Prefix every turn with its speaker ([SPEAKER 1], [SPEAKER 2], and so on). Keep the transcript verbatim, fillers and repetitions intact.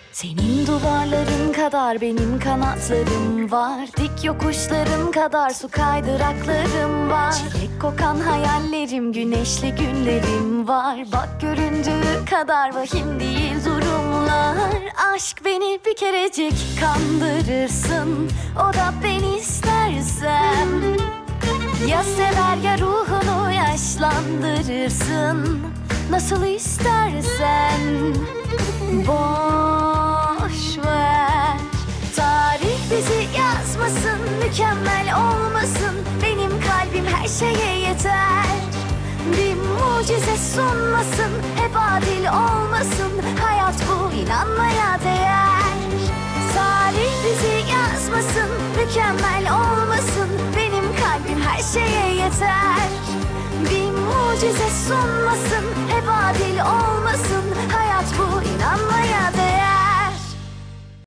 [SPEAKER 1] Senin duvarların kadar benim kanatlarım var. Dik yokuşların kadar su kaydıraklarım var. Çilek kokan hayallerim, güneşli günlerim var. Bak göründüğü kadar vahim değil durumlar. Aşk beni bir kerecik kandırırsın, o da beni istersem. Ya sever ya ruhunu yaşlandırırsın, nasıl istersen. Boş ver, tarih bizi yazmasın, mükemmel olmasın. Benim kalbim her şeye yeter. Bir mucize sunmasın, hep adil olmasın. Hayat bu, inanmaya değer. Tarih bizi yazmasın, mükemmel olmasın. Benim kalbim her şeye yeter. Bir mucize sunmasın, hep adil olmasın. Hayat